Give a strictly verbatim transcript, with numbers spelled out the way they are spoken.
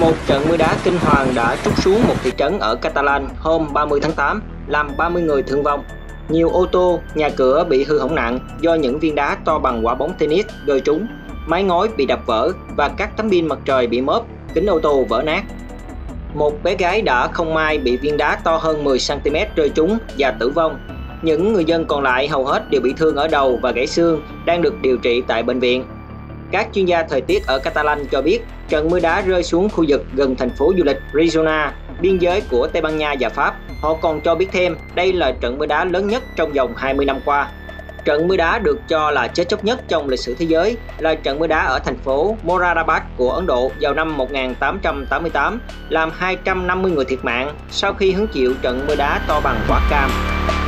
Một trận mưa đá kinh hoàng đã trút xuống một thị trấn ở Catalan hôm ba mươi tháng tám, làm ba mươi người thương vong. Nhiều ô tô, nhà cửa bị hư hỏng nặng do những viên đá to bằng quả bóng tennis rơi trúng, mái ngói bị đập vỡ và các tấm pin mặt trời bị móp, kính ô tô vỡ nát. Một bé gái đã không may bị viên đá to hơn mười xăng ti mét rơi trúng và tử vong. Những người dân còn lại hầu hết đều bị thương ở đầu và gãy xương, đang được điều trị tại bệnh viện. Các chuyên gia thời tiết ở Catalan cho biết trận mưa đá rơi xuống khu vực gần thành phố du lịch Girona, biên giới của Tây Ban Nha và Pháp. Họ còn cho biết thêm đây là trận mưa đá lớn nhất trong vòng hai mươi năm qua. Trận mưa đá được cho là chết chóc nhất trong lịch sử thế giới là trận mưa đá ở thành phố Moradabad của Ấn Độ vào năm một nghìn tám trăm tám mươi tám, làm hai trăm năm mươi người thiệt mạng sau khi hứng chịu trận mưa đá to bằng quả cam.